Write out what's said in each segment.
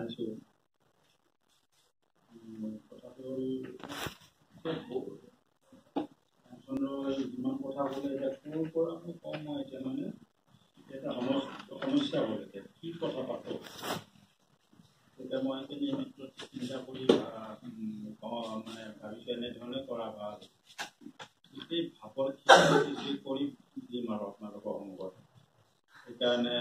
পাইছোঁ কথাটো যিমান কথা ক'লে এতিয়া ক'ৰ পৰা কম মই এতিয়া মানে এটা সমস্যা হ'ল এতিয়া কি কথা পাতোঁ এতিয়া মই এইখিনি চিন্তা কৰি মানে ভাবিছোঁ এনেধৰণে কৰা বা গোটেই ভাৱৰ খিচি কৰি দিম আৰু আপোনালোকৰ সন্মুখত সেইকাৰণে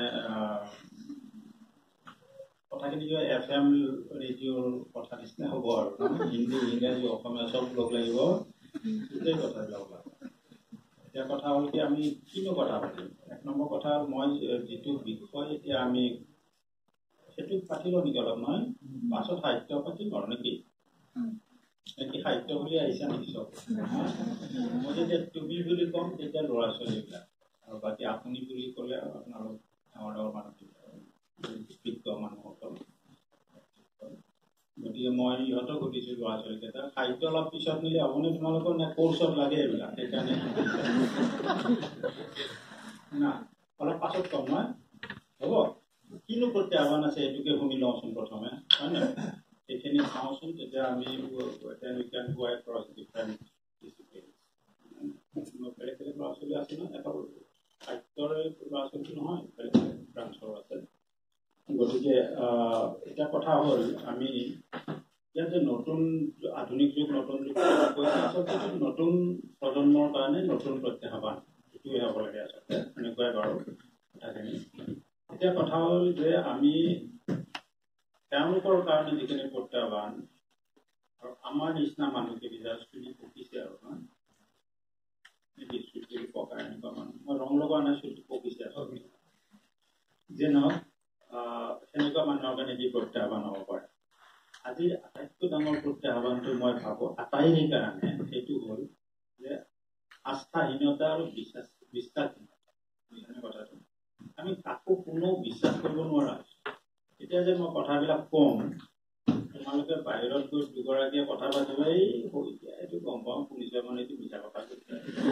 কথাখিনি FM ৰেডিঅ'ৰ কথা নিচিনা হ'ব আৰু হিন্দী ইংৰাজী অসমীয়া চব লগ লাগিব গোটেই কথাবিলাক ওলাব। এতিয়া কথা হ'ল কি আমি কিনো কথা পাতিম এক নম্বৰ কথা হ'ল মই যিটো বিষয় এতিয়া আমি সেইটো পাতি লওঁ নেকি অলপ নহয় পাছত সাহিত্য পাতিম আৰু নেকি নেকি সাহিত্য বুলি আহিছা নেকি চব মই যেতিয়া তুমি বুলি ক'ম তেতিয়া ল'ৰা ছোৱালীবিলাক আৰু বাকী আপুনি বুলি ক'লে আপোনালোক ডাঙৰ ডাঙৰ মানুহ বিজ্ঞ মানুহসকল গতিকে মই ইহঁতক সুধিছোঁ ল'ৰা ছোৱালীকেইটা সাহিত্য অলপ পিছত নিলে হ'বনে তোমালোকৰ নে কৰ্চত লাগে এইবিলাক সেইকাৰণে না অলপ পাছত কম নহয় হ'ব কিনো প্ৰত্যাহ্বান আছে এইটোকে শুনি লওঁচোন প্ৰথমে হয় নহয় এইখিনি চাওঁচোন তেতিয়া আমি বেলেগ বেলেগ ল'ৰা ছোৱালী আছে নহয় এটা সাহিত্যৰে ল'ৰা ছোৱালী নহয় বেলেগ বেলেগ ব্ৰাঞ্চৰ আছে গতিকে এটা কথা হ'ল আমি ইয়াত যে নতুন আধুনিক যুগ নতুন যুগ কৈছে আচলতে নতুন প্ৰজন্মৰ কাৰণে নতুন প্ৰত্যাহ্বান এইটোৱে হ'ব লাগে আচলতে এনেকুৱাই বাৰু কথাখিনি এতিয়া কথা হ'ল যে আমি তেওঁলোকৰ কাৰণে যিখিনি প্ৰত্যাহ্বান আৰু আমাৰ নিচিনা মানুহখিনি যাৰ চুলি পকিছে আৰু চুলি পকা এনেকুৱা মানুহ মই ৰং লগা নাই চুলি পকিছে আচলতে যে নহওক সেনেকুৱা মানুহৰ কাৰণে যি প্ৰত্যাহ্বান হ'ব পাৰে আজিৰ আটাইতকৈ ডাঙৰ প্ৰত্যাহ্বানটো মই ভাবোঁ আটাইৰে কাৰণে সেইটো হ'ল যে আস্থাহীনতা আৰু বিশ্বাসহীনতা কথাটো আমি কাকো কোনো বিশ্বাস কৰিব নোৱাৰা এতিয়া যে মই কথাবিলাক ক'ম তোমালোকে বাহিৰত গৈ দুগৰাকীয়ে কথা পাতিলে এইটো গম পাওঁ পুলিচে মানে এইটো মিছা কথা কৈছে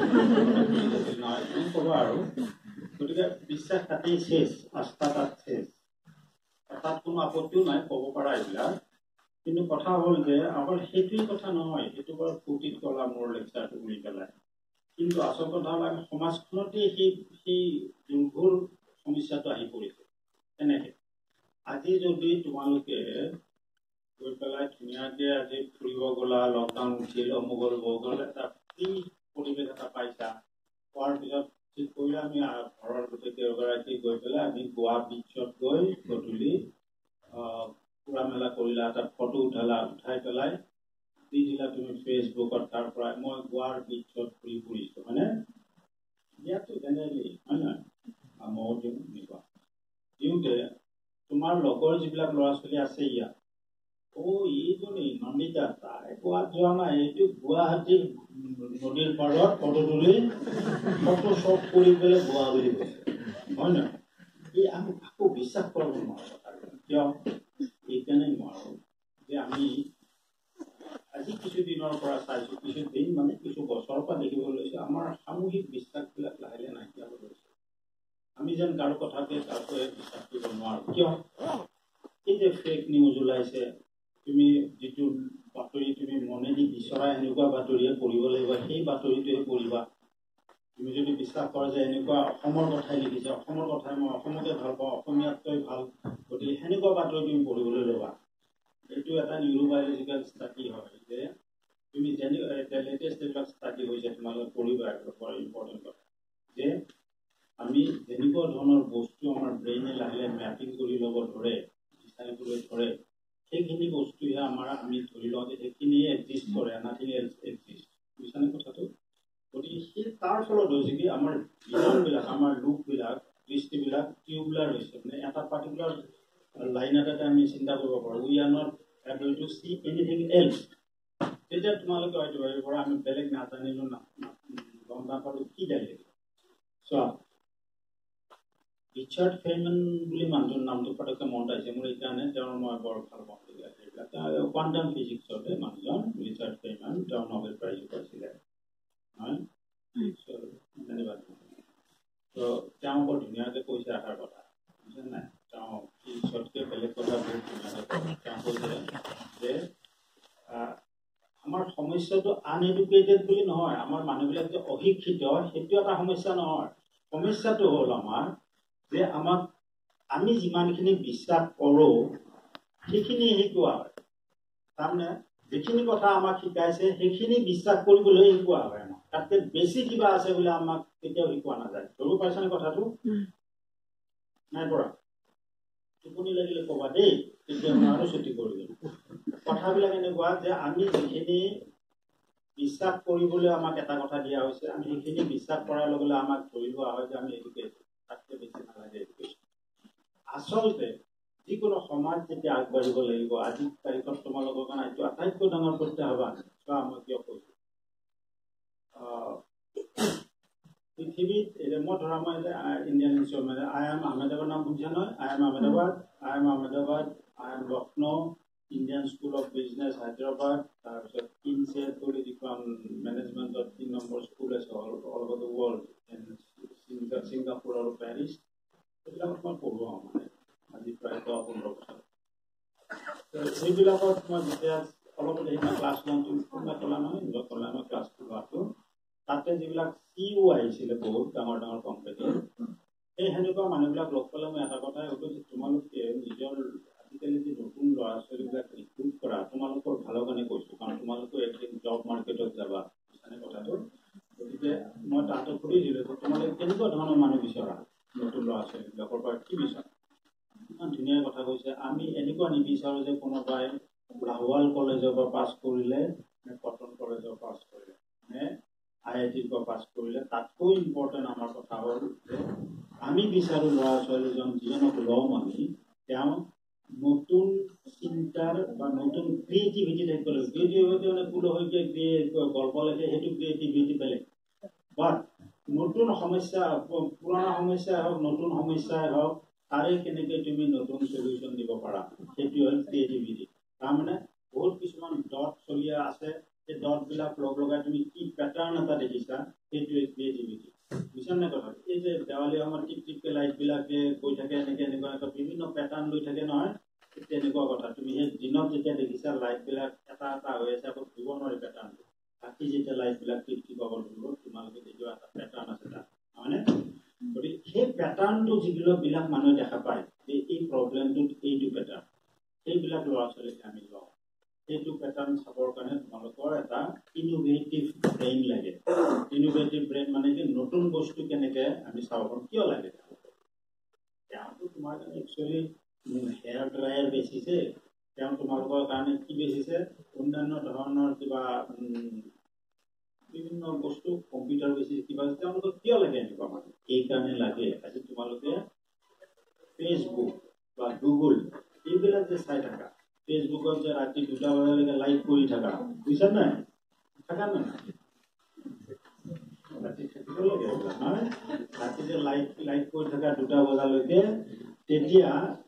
নহয় তুমি ক'বা আৰু গতিকে বিশ্বাস তাতেই শেষ আস্থা তাত শেষ তাত কোনো আপত্তিও নাই ক'ব পৰা এইবিলাক কিন্তু কথা হ'ল যে অকল সেইটোৱেই কথা নহয় সেইটো বাৰু ফূৰ্তিত ক'লা মোৰ লেকচাৰটো উৰি পেলাই কিন্তু আচল কথা হ'ল আমি সমাজখনতেই সেই দুৰ্ঘোৰ সমস্যাটো আহি পৰিছে তেনেকৈ আজি যদি তোমালোকে গৈ পেলাই ধুনীয়াকৈ আজি ফুৰিব গ'লা লকডাউন উঠিল অমুক গ'ল এটা ফ্ৰী পৰিৱেশ এটা পাইছা পোৱাৰ পিছত ঠিক কৰিলে আমি ঘৰৰ গোটেই কেইগৰাকী গৈ পেলাই আমি গোৱা বিচত গৈ গধূলি ফুৰা মেলা কৰিলা তাত ফটো উঠালা উঠাই পেলাই দি দিলা তুমি ফেচবুকত তাৰ পৰা মই গোৱাৰ বিচত ঘূৰি ফুৰিছোঁ হয়নে ইয়াতো জেনেৰেলি হয় নহয় ময়ো দিওঁ এনেকুৱা দিওঁতে তোমাৰ লগৰ যিবিলাক ল'ৰা ছোৱালী আছে ইয়াত এইজনী নন্দিতা তাই গোৱাত যোৱা নাই এইটো গুৱাহাটীৰ নদীৰ পাৰত ফটো তুলি ফটো শ্বট কৰি পেলাই গোৱা বুলি কৈছে হয় নহয় এই আমি কাকো বিশ্বাস কৰিব নোৱাৰোঁ কিয় এইকাৰণে নোৱাৰোঁ যে আমি আজি কিছুদিনৰ পৰা চাইছোঁ কিছুদিন মানে কিছু বছৰৰ পৰা দেখিবলৈ লৈছে আমাৰ সামূহিক বিশ্বাসবিলাক লাহে লাহে নাইকিয়া হৈ গৈছে আমি যেন কাৰো কথাকে কাকো বিশ্বাস কৰিব নোৱাৰোঁ কিয় এই যে ফেক নিউজ ওলাইছে তুমি যিটো বাতৰি তুমি মনেদি বিচৰা এনেকুৱা বাতৰিয়ে পঢ়িব লাগিব সেই বাতৰিটোহে পঢ়িবা তুমি যদি বিশ্বাস কৰা যে এনেকুৱা অসমৰ কথাই লিখিছে অসমৰ কথাই মই অসমতে ভাল পাওঁ অসমীয়াতকৈ ভাল গতিকে সেনেকুৱা বাতৰি তুমি পঢ়িবলৈ ল'বা এইটো এটা নিউৰোবায়লজিকেল ষ্টাডি হয় যে তুমি লেটেষ্ট এইবিলাক ষ্টাডি হৈছে তোমালোকে পঢ়িবা বৰ ইম্পৰ্টেণ্ট কথা যে আমি যেনেকুৱা ধৰণৰ বস্তু আমাৰ ব্ৰেইনে লাহে লাহে মেপিং কৰি ল'ব ধৰে বিচাৰিবলৈ ধৰে সেইখিনি বস্তুহে আমি ধৰি লওঁ যে সেইখিনিয়ে এক্সিষ্ট কৰে নাথিং এলছ এক্সিষ্ট বুজিছানে কথাটো গতিকে সেই তাৰ ফলত হৈছে কি আমাৰ ভিজনবিলাক আমাৰ লুকবিলাক দৃষ্টিবিলাক টিউবুলাৰ হৈছে মানে এটা পাৰ্টিকুলাৰ লাইন এটাতে আমি চিন্তা কৰিব পাৰোঁ we are not able to see anything else তেতিয়া তোমালোকে হয়তো ভাবিব পৰা আমি বেলেগ নাজানিলোঁ গম নাপালোঁ কি বেলেগ চোৱা ৰিচাৰ্ড ফেইনমেন বুলি মানুহটোৰ নামটো পটককৈ মনত আহিছে মোৰ এইকাৰণে তেওঁৰ মই বৰ ভাল পাওঁ সেইবিলাক কোৱাণ্টাম ফিজিক্সতে মানুহজন ৰিচাৰ্ড ফেইনমেন তেওঁ নবেল প্ৰাইজো পাইছিলে হয় ধন্যবাদ তো তেওঁ বৰ ধুনীয়াকৈ কৈছে এষাৰ কথা বুজিছে নাই তেওঁ ফিজিক্সতকৈ বেলেগ কথা বহুত ধুনীয়াকৈ সমস্যাটো আনএডুকেটেড বুলি নহয়, আমাৰ মানুহবিলাক যে অশিক্ষিত সেইটো এটা সমস্যা নহয়। সমস্যাটো হ'ল আমাৰ যে আমি যিমানখিনি বিশ্বাস কৰোঁ সেইখিনি শিকোৱা হয়। তাৰমানে যিখিনি কথা আমাক শিকাইছে সেইখিনি বিশ্বাস কৰিবলৈ শিকোৱা হয়। আমাক তাতকৈ বেছি কিবা আছে বুলি আমাক কেতিয়াও শিকোৱা নাযায়। ধৰিব পাৰিছানে কথাটো? নাই পৰা? টোপনি লাগিলে ক'বা দেই, তেতিয়া মই আৰু ছুটি কৰি দিম। কথাবিলাক এনেকুৱা যে আমি যিখিনি বিশ্বাস কৰিবলৈ আমাক এটা কথা দিয়া হৈছে, আমি সেইখিনি বিশ্বাস কৰাৰ লগে লগে আমাক ধৰি লোৱা হয় যে আমি এডুকেটেড, তাতকৈ বেছি নালাগে এডুকেশ্যন। আচলতে যিকোনো সমাজ যেতিয়া আগবাঢ়িব লাগিব, আজিৰ তাৰিখত তোমালোকৰ কাৰণে এইটো আটাইতকৈ ডাঙৰ প্ৰত্যাহ্বান। চোৱা মই কিয় কৈছোঁ, পৃথিৱীত মই ধৰা মই Indian instrument I M Ahmedabad নাম শুনিছা নহয়? I M Ahmedabad, I M Lucknow, Indian school of business Hyderabad, তাৰপিছত কিনছেট বুলি যিখন মেনেজমেণ্টৰ 3 নম্বৰ স্কুল আছে all over the world, Singapore আৰু পেৰিছ, সেইবিলাকত মই পঢ়োৱাওঁ মানে আজি প্ৰায় 10-15 বছৰ। সেইবিলাকত মই যেতিয়া অলপ সেইদিনা ক্লাছ লওঁ, কোনোবা ক'লা নহয়, নিজৰ ক'লা মই ক্লাছ লোৱাটো, তাতে যিবিলাক CEO আহিছিলে বহুত ডাঙৰ ডাঙৰ কোম্পানী, সেই সেনেকুৱা মানুহবিলাক লগ পালে মই এটা কথাই ভাবোঁ যে তোমালোকে নিজৰ আজিকালি যি নতুন ল'ৰা ছোৱালীবিলাক ৰিক্ৰুট কৰা, তোমালোকৰ ভালৰ কাৰণে কৈছোঁ, কাৰণ তোমালোকে একদিন জব মাৰ্কেটত যাবা, বুজিছানে কথাটো? গতিকে মই তাহাঁতক সুধিছিলোঁ যে তোমালোকে কেনেকুৱা ধৰণৰ মানুহ বিচৰা, নতুন ল'ৰা ছোৱালীবিলাকৰ পৰা কি বিচৰা? ইমান ধুনীয়া কথা কৈছে, আমি এনেকুৱা নিবিচাৰোঁ যে কোনোবাই লাহোৱাল কলেজৰ পৰা পাছ কৰিলে নে কটন কলেজৰ পাছ কৰিলে নে IITৰ পৰা পাছ কৰিলে। তাতকৈ ইম্পৰ্টেণ্ট আমাৰ কথা হ'ল যে আমি বিচাৰোঁ ল'ৰা ছোৱালীজন যিজনক ল'ম আমি, তেওঁ নতুন চিন্তাৰ বা নতুন ক্ৰিয়েটিভিটি থাকিব লাগিব। ক্ৰিয়েটিভিটি মানে কুলহৈকে গল্প লাগে, সেইটো ক্ৰিয়েটিভিটি বেলেগ। বাট নতুন সমস্যা, পুৰণা সমস্যাই হওক নতুন সমস্যাই হওক, তাৰে কেনেকৈ তুমি নতুন চলিউশ্যন দিব পাৰা, সেইটো হ'ল ক্ৰিয়েটিভিটি। তাৰমানে বহুত কিছুমান ডট চলি আছে, সেই ডটবিলাক লগ লগাই তুমি কি পেটাৰ্ণ এটা দেখিছা, সেইটোৱে ক্ৰিয়েটিভিটি। বুজিছা নে কথা? এই যে দেৱালী সময়ত টিপকে লাইটবিলাকে কৈ থাকে, এনেকুৱা বিভিন্ন পেটাৰ্ণ লৈ থাকে নহয়, তেনেকুৱা কথা। তুমি সেই দিনত যেতিয়া দেখিছা লাইটবিলাক এটা এটা হৈ আছে, আকৌ ধৰিব নোৱাৰি পেটাৰ্ণটো। ৰাতি যেতিয়া লাইটবিলাক টিপকিব ধৰিব, তোমালোকে দেখিবা এটা পেটাৰ্ণ আছে তাত, নহয়নে? গতিকে সেই পেটাৰ্ণটো যিবিলাক মানুহে দেখা পায় যে এই প্ৰব্লেমটোত এইটো পেটাৰ্ণ, সেইবিলাক ল'ৰা ছোৱালীক আমি লওঁ। সেইটো পেটাৰ্ণ চাবৰ কাৰণে তোমালোকৰ এটা ইনোভেটিভ ব্ৰেইন লাগে। ইনোভেটিভ ব্ৰেইন মানে কি, নতুন বস্তু কেনেকৈ আমি চাব পাৰোঁ, কিয় লাগে? তেওঁতো তোমাৰ কাৰণে একচুৱেলি হেয়াৰ ড্ৰায়াৰ বেচিছে, তেওঁ তোমালোকৰ কাৰণে কি বেচিছে, অন্যান্য ধৰণৰ কিবা বিভিন্ন বস্তু, কম্পিউটাৰ বেচিছে, কিবা তেওঁলোকক কিয় লাগে এনেকুৱা মানে? এইকাৰণে লাগে, আজি তোমালোকে ফেচবুক বা গুগল এইবিলাক যে চাই থাকা, ফেচবুকত যে ৰাতি 2টা বজালৈকে লাইভ কৰি থাকা, বুজিছা নাই? থাকা নাই? ৰাতি থাকিব লাগে এইবিলাক নহয়, ৰাতি যে লাইভ কৰি থাকা 2টা বজালৈকে, তেতিয়া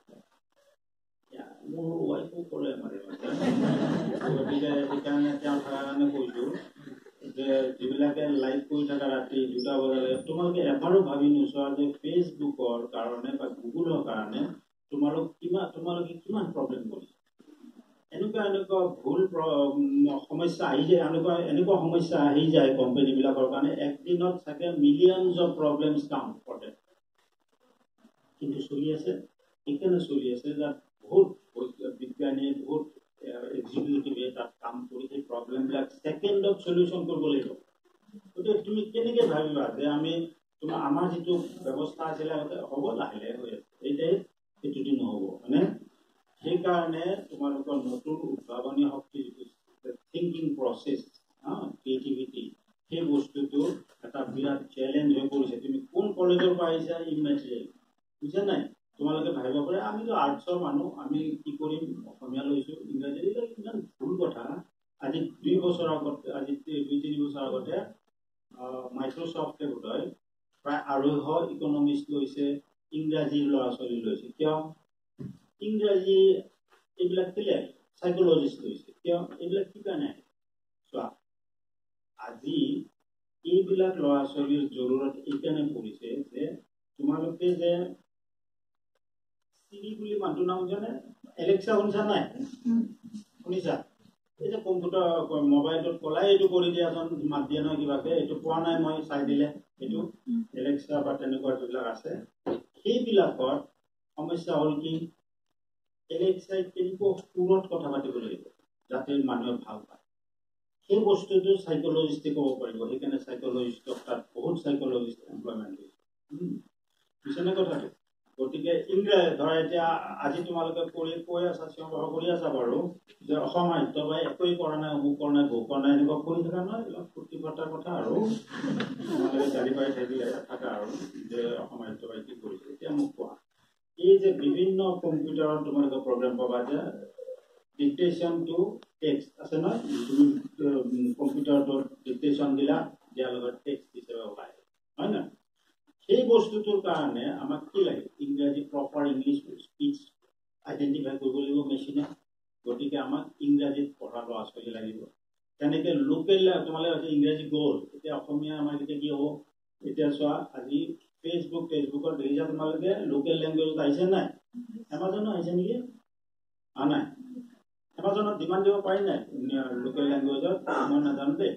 মোৰ ৱাইফো কৰে মানে। গতিকে সেইকাৰণে তেওঁ থকাৰ কাৰণে কৈছোঁ যে যিবিলাকে লাইভ কৰি থাকা ৰাতি 2টা বজালৈকে, তোমালোকে এবাৰো ভাবি নোচোৱা যে ফেচবুকৰ কাৰণে বা গুগলৰ কাৰণে তোমালোকে কিমান প্ৰব্লেম কৰিছে। এনেকুৱা ভুল সমস্যা আহি যায়, এনেকুৱা সমস্যা আহি যায় কোম্পানীবিলাকৰ কাৰণে, একদিনত চাগে মিলিয়নছ অফ প্ৰব্লেমছ কাম কৰে। কিন্তু চলি আছে, সেইকাৰণে চলি আছে যে বহুত বিজ্ঞানী, বহুত এক্সিকিউটিভে তাত কাম কৰি সেই প্ৰব্লেমবিলাক ছেকেণ্ডত চলিউশ্যন কৰিব লাগিব। গতিকে তুমি কেনেকৈ ভাবিবা যে আমাৰ যিটো ব্যৱস্থা আছিলে হ'ব, লাহে লাহে হৈ আছে, সেইটো দি নহ'ব, হয়নে? সেইকাৰণে তোমালোকৰ নতুন উদ্ভাৱনী শক্তি যিটো থিংকিং প্ৰচেছ, ক্ৰিয়েটিভিটি, সেই বস্তুটো এটা বিৰাট চেলেঞ্জ হৈ পৰিছে। তুমি কোন কলেজৰ পৰা আহিছা ইমেটেৰিয়েল, বুজিছা নাই? তোমালোকে ভাবিব পাৰে আমিতো আৰ্টছৰ মানুহ, আমি কি কৰিম, অসমীয়া লৈছোঁ, ইংৰাজী, ইমান ভুল কথা। আজি 2 বছৰ আগতে, আজি 2-3 বছৰ আগতে মাইক্ৰ'ছফ্টে বোধহয় প্ৰায় 250 ইকনমিষ্ট লৈছে, ইংৰাজীৰ ল'ৰা ছোৱালী লৈছে। কিয়? ইংৰাজী এইবিলাক কেলে চাইকলজিষ্ট লৈছে, কিয়? এইবিলাক কি কাৰণে? চোৱা, আজি এইবিলাক ল'ৰা ছোৱালীৰ জৰুৰত এইকাৰণে পৰিছে যে তোমালোকে যে চিৰি বুলি মানুহটোৰ নাম জানে, এলেক্সা শুনিছা নাই? শুনিছা? এই যে কম্পিউটাৰ মোবাইলটোত কলাই এইটো কৰি দিয়াচোন মাত দিয়ে নহয় কিবাকে এইটো পোৱা নাই মই চাই দিলে এইটো এলেক্সা বা তেনেকুৱা যিবিলাক আছে সেইবিলাকৰ সমস্যা হ'ল কি এলেক্সাই কেনেকুৱা সুৰত কথা পাতিব লাগিব যাতে মানুহে ভাল পায় সেই বস্তুটো সাইকোলজিষ্টে ক'ব পাৰিব সেইকাৰণে সাইকোলজিষ্টক তাত বহুত সাইকোলজিষ্ট এমপ্লয়মেণ্ট হৈছে বুজিছেনে কথাটো গতিকে ইংৰাজী ধৰা এতিয়া আজি তোমালোকে কৈ আছা চিঞৰ কৰি আছা বাৰু যে অসম সাহিত্য বা একোৱেই কৰা নাই অমুক কৰা নাই ভোগ কৰা নাই এনেকুৱা কৰি থকা নহয় এইবিলাক ফূৰ্তি ফাৰ্তাৰ কথা আৰু তোমালোকে গালি পাৰি থাকিলে থাকা আৰু যে অসম সাহিত্য বাই কি কৰিছে এতিয়া মোক কোৱা এই যে বিভিন্ন কম্পিউটাৰত তোমালোকে প্ৰগ্ৰেম পাবা যে ডিক্টেশ্যন টু টেক্সট আছে নহয় কম্পিউটাৰটোৰ ডিক্টেশ্যন বিলাক দিয়াৰ লগত টেক্সট হিচাপে ওলায় হয় নহয় সেই বস্তুটোৰ কাৰণে আমাক কি লাগে ইংৰাজী প্ৰপাৰ ইংলিছ স্পীচ আইডেণ্টিফাই কৰিব লাগিব মেচিনে গতিকে আমাক ইংৰাজীত পঢ়া ল'ৰা ছোৱালী লাগিব তেনেকৈ লোকেল তোমালোকে ইংৰাজী গ'ল এতিয়া অসমীয়া আমাৰ এতিয়া কি হ'ব এতিয়া চোৱা আজি ফেচবুকত দেখিছা তোমালোকে লোকেল লেংগুৱেজত আহিছে নাই এমাজনো আহিছে নেকি নাই এমাজনত ডিমাণ্ড দিব পাৰি নাই লোকেল লেংগুৱেজত মই নাজানো দেই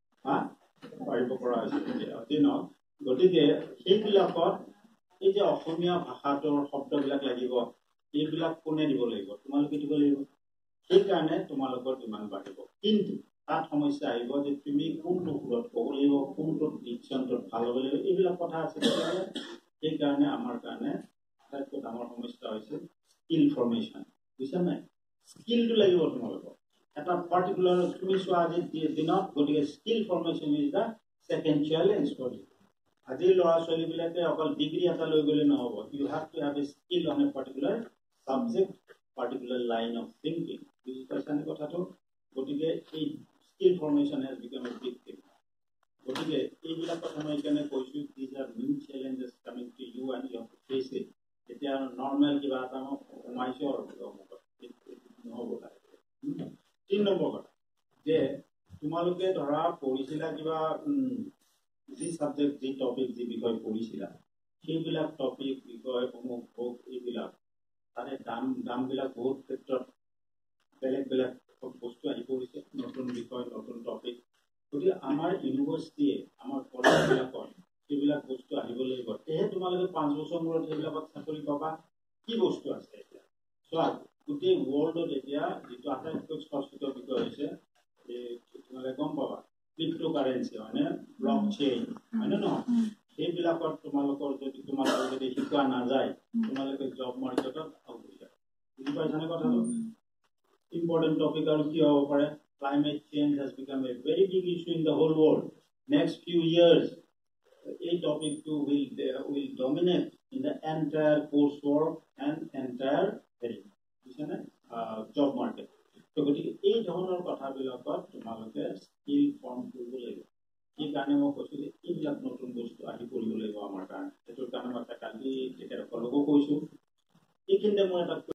পাৰিব পৰা হৈছে নহওক গতিকে সেইবিলাকত এই যে অসমীয়া ভাষাটোৰ শব্দবিলাক লাগিব এইবিলাক কোনে দিব লাগিব তোমালোকে দিব লাগিব সেইকাৰণে তোমালোকৰ ডিমাণ্ড বাঢ়িব কিন্তু তাত সমস্যা আহিব যে তুমি কোনটো সুৰত ক'ব লাগিব কোনটো ডিকশ্যনটোত ভাল হ'ব লাগিব এইবিলাক কথা আছে সেইকাৰণে আমাৰ কাৰণে আটাইতকৈ ডাঙৰ সমস্যা হৈছে স্কিল ফৰ্মেশ্যন বুজিছা নাই স্কিলটো লাগিব তোমালোকৰ এটা পাৰ্টিকুলাৰ তুমি চোৱা আজিৰ দিনত গতিকে skill formation is the second challenge for you আজিৰ ল'ৰা ছোৱালীবিলাকে অকল ডিগ্ৰী এটা লৈ গ'লে নহ'ব you have to have a skill on a particular subject particular line of thinking বুজি পাইছানে কথাটো গতিকে এই skill formation has become a big thing গতিকে এইবিলাক কথা মই সেইকাৰণে কৈছোঁ these are new challenges coming to you and you have to face it এতিয়া নৰ্মেল কিবা এটা মই সোমাইছোঁ আৰু নহ'ব তাৰে ৩ নম্বৰ কথা যে তোমালোকে ধৰা পঢ়িছিলা কিবা যি ছাবজেক্ট যি টপিক যি বিষয় পঢ়িছিলা সেইবিলাক টপিক বিষয় অমুক ভোগ এইবিলাক তাৰে দামবিলাক বহুত ক্ষেত্ৰত বেলেগ বস্তু আহি পৰিছে নতুন বিষয় নতুন টপিক গতিকে আমাৰ ইউনিভাৰ্চিটিয়ে আমাৰ কলেজবিলাকত সেইবিলাক বস্তু আহিব লাগিব সেয়েহে তোমালোকে 5 বছৰ মূৰত সেইবিলাকত চাকৰি পাবা কি বস্তু আছে এতিয়া চোৱা গোটেই ৱৰ্ল্ডত এতিয়া যিটো আটাইতকৈ চৰ্চিত বিষয় হৈছে তোমালোকে গম পাবা ক্ৰিপ্টোকাৰেঞ্চি হয়নে ব্লক চেইন হয়নে নহয় সেইবিলাকত তোমালোকৰ যদি তোমালোকে যদি শিকোৱা নাযায় তোমালোকে জব মাৰ্কেটত আউট হৈ যায় বুজি পাইছানে কথাটো ইম্পৰ্টেণ্ট টপিক আৰু কি হ'ব পাৰে climate change has become a very big issue in the whole world next few years a topic will dominate in the entire coursework and entire job market so গতিকে এই ধৰণৰ কথাবিলাকত তোমালোকে স্কিল ফৰ্ম কৰিব লাগিব সেইকাৰণে মই কৈছোঁ যে এইবিলাক নতুন বস্তু আহি কৰিব লাগিব আমাৰ কাৰণে সেইটোৰ কাৰণে মই কালি তেখেতসকলকো কৈছোঁ এইখিনিতে মই এটা